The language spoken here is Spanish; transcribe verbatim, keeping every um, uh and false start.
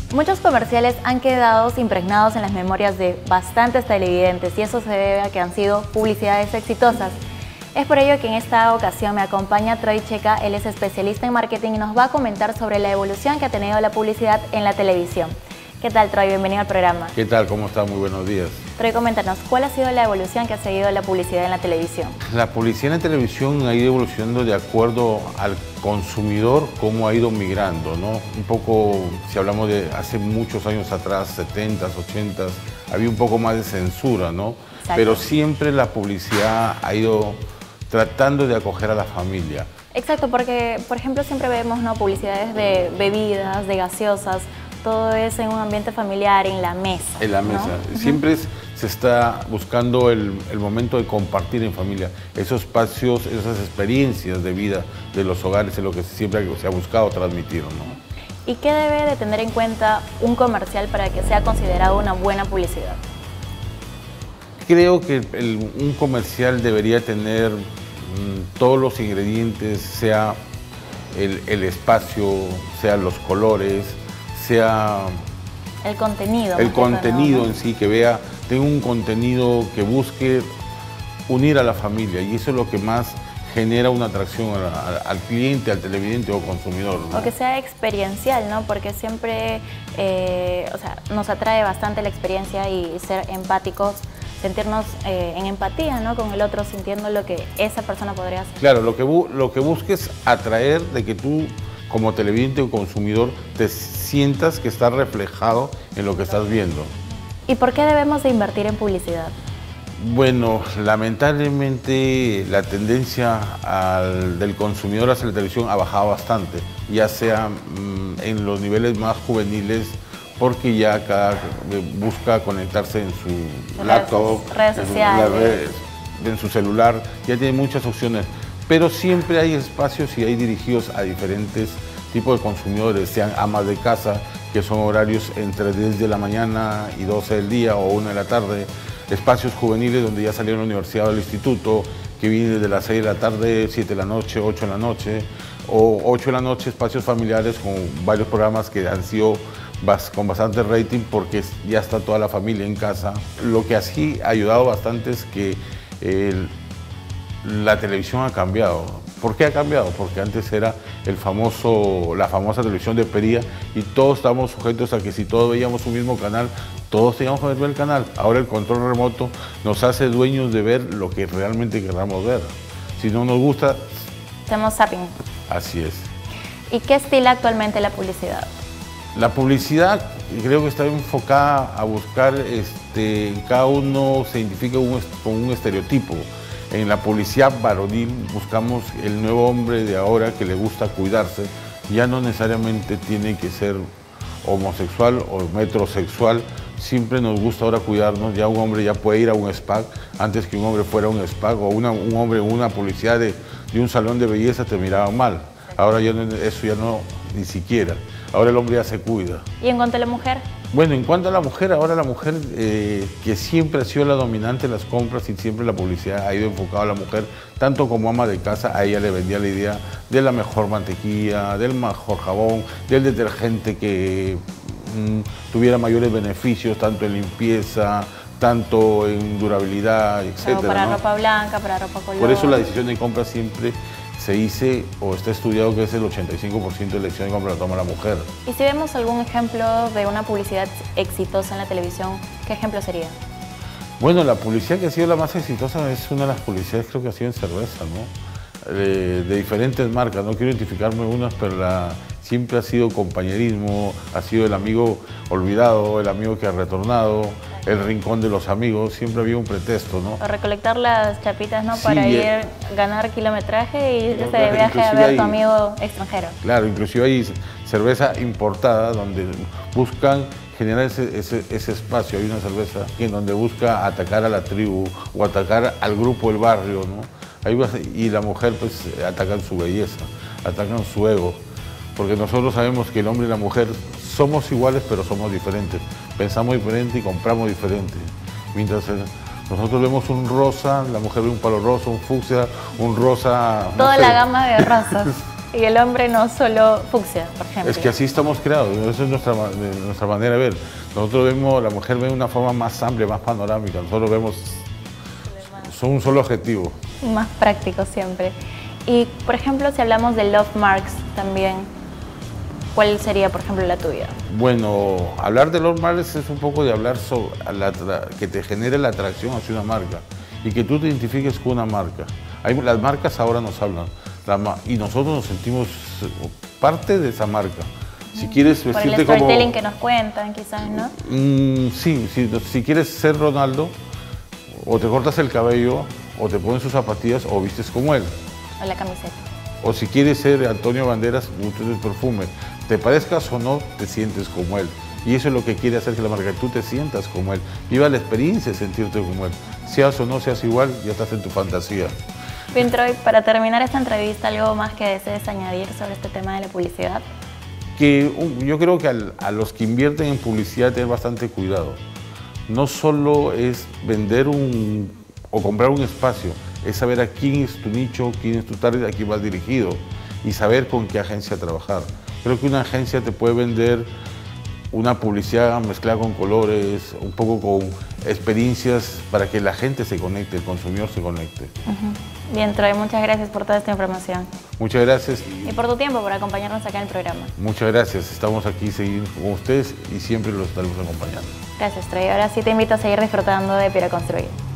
Muchos comerciales han quedado impregnados en las memorias de bastantes televidentes y eso se debe a que han sido publicidades exitosas. Es por ello que en esta ocasión me acompaña Troy Checa, él es especialista en marketing y nos va a comentar sobre la evolución que ha tenido la publicidad en la televisión. ¿Qué tal, Troy? Bienvenido al programa. ¿Qué tal? ¿Cómo está? Muy buenos días. Troy, coméntanos, ¿cuál ha sido la evolución que ha seguido la publicidad en la televisión? La publicidad en la televisión ha ido evolucionando de acuerdo al consumidor, cómo ha ido migrando, ¿no? Un poco, si hablamos de hace muchos años atrás, setentas, ochentas, había un poco más de censura, ¿no? Exacto. Pero siempre la publicidad ha ido tratando de acoger a la familia. Exacto, porque, por ejemplo, siempre vemos, ¿no?, publicidades de bebidas, de gaseosas. Todo es en un ambiente familiar, en la mesa. En la mesa. ¿No? Siempre es, se está buscando el, el momento de compartir en familia. Esos espacios, esas experiencias de vida de los hogares es lo que siempre se ha buscado transmitir, ¿no? ¿Y qué debe de tener en cuenta un comercial para que sea considerado una buena publicidad? Creo que el, un comercial debería tener mmm, todos los ingredientes, sea el, el espacio, sean los colores, sea el contenido. El contenido en sí, que vea, tenga un contenido que busque unir a la familia y eso es lo que más genera una atracción al, al cliente, al televidente o consumidor, ¿no? O que sea experiencial, ¿no? Porque siempre eh, o sea, nos atrae bastante la experiencia y ser empáticos, sentirnos eh, en empatía, ¿no?, con el otro, sintiendo lo que esa persona podría hacer. Claro, lo que, bu lo que busques atraer de que tú, como televidente o consumidor, te sientas que está reflejado en lo que estás viendo. ¿Y por qué debemos de invertir en publicidad? Bueno, lamentablemente la tendencia al, del consumidor hacia la televisión ha bajado bastante, ya sea mmm, en los niveles más juveniles, porque ya cada busca conectarse en su laptop, redes sociales, en, redes, en su celular, ya tiene muchas opciones. Pero siempre hay espacios y hay dirigidos a diferentes tipos de consumidores, sean amas de casa, que son horarios entre diez de la mañana y doce del día o una de la tarde, espacios juveniles donde ya salieron de la universidad o del instituto, que vienen desde las seis de la tarde, siete de la noche, ocho de la noche, o ocho de la noche, espacios familiares con varios programas que han sido con bastante rating porque ya está toda la familia en casa. Lo que así ha ayudado bastante es que el la televisión ha cambiado. ¿Por qué ha cambiado? Porque antes era el famoso, la famosa televisión de Pería y todos estábamos sujetos a que si todos veíamos un mismo canal, todos teníamos que ver el canal. Ahora el control remoto nos hace dueños de ver lo que realmente queramos ver. Si no nos gusta... Hacemos zapping. Así es. ¿Y qué estila actualmente la publicidad? La publicidad creo que está enfocada a buscar, este, cada uno se identifica un, con un estereotipo. En la publicidad varonil buscamos el nuevo hombre de ahora que le gusta cuidarse. Ya no necesariamente tiene que ser homosexual o metrosexual. Siempre nos gusta ahora cuidarnos. Ya un hombre ya puede ir a un spa. Antes que un hombre fuera a un spa o una, un hombre en una publicidad de, de un salón de belleza te miraba mal. Ahora ya no, eso ya no, ni siquiera. Ahora el hombre ya se cuida. ¿Y en cuanto a la mujer? Bueno, en cuanto a la mujer, ahora la mujer eh, que siempre ha sido la dominante en las compras y siempre la publicidad ha ido enfocada a la mujer, tanto como ama de casa, a ella le vendía la idea de la mejor mantequilla, del mejor jabón, del detergente que mmm, tuviera mayores beneficios, tanto en limpieza, tanto en durabilidad, etcétera. No, para ¿no? ropa blanca, para ropa color. Por eso la decisión de compra siempre se dice o está estudiado que es el ochenta y cinco por ciento de la decisión de compra la toma la mujer. Y si vemos algún ejemplo de una publicidad exitosa en la televisión, ¿qué ejemplo sería? Bueno, la publicidad que ha sido la más exitosa es una de las publicidades, creo que ha sido en cerveza, ¿no? De, de diferentes marcas, no quiero identificarme unas, pero la, siempre ha sido compañerismo, ha sido el amigo olvidado, el amigo que ha retornado, el rincón de los amigos, siempre había un pretexto, ¿no? O recolectar las chapitas, ¿no? Sí, Para ir eh, ganar kilometraje y irse no, de viaje a ver a tu hay, amigo extranjero. Claro, inclusive hay cerveza importada donde buscan generar ese, ese, ese espacio. Hay una cerveza en donde busca atacar a la tribu o atacar al grupo del barrio, ¿no? Ahí va, y la mujer pues atacan su belleza, atacan su ego, porque nosotros sabemos que el hombre y la mujer somos iguales pero somos diferentes, pensamos diferente y compramos diferente. Mientras nosotros vemos un rosa, la mujer ve un palo rosa, un fucsia, un rosa... Toda no sé. la gama de rosas. Y el hombre no solo fucsia, por ejemplo. Es que así estamos creados, esa es nuestra, nuestra manera de ver. Nosotros vemos, la mujer ve de una forma más amplia, más panorámica, nosotros vemos, son un solo objetivo. Más práctico siempre. Y, por ejemplo, si hablamos de love marks también, ¿cuál sería, por ejemplo, la tuya? Bueno, hablar de love marks es un poco de hablar sobre la, que te genere la atracción hacia una marca y que tú te identifiques con una marca. Hay, las marcas ahora nos hablan la, y nosotros nos sentimos parte de esa marca. Si quieres vestirte como... Por el storytelling que nos cuentan, quizás, ¿no? Mm, sí, si, si quieres ser Ronaldo, o te cortas el cabello, o te pones sus zapatillas, o vistes como él. O la camiseta. O si quieres ser Antonio Banderas, utilizas perfume. Te parezcas o no, te sientes como él. Y eso es lo que quiere hacer que la marca, tú te sientas como él. Viva la experiencia de sentirte como él. Seas o no seas igual, ya estás en tu fantasía. Bien, Troy, para terminar esta entrevista, ¿algo más que desees añadir sobre este tema de la publicidad? Que um, yo creo que al, a los que invierten en publicidad tener bastante cuidado. No solo es vender un, o comprar un espacio, es saber a quién es tu nicho, quién es tu target, a quién vas dirigido y saber con qué agencia trabajar. Creo que una agencia te puede vender una publicidad mezclada con colores, un poco con experiencias para que la gente se conecte, el consumidor se conecte. Uh-huh. Bien, Troy, muchas gracias por toda esta información. Muchas gracias. Y por tu tiempo, por acompañarnos acá en el programa. Muchas gracias. Estamos aquí seguir con ustedes y siempre los estaremos acompañando. Gracias, Troy. Ahora sí te invito a seguir disfrutando de Piura Construir.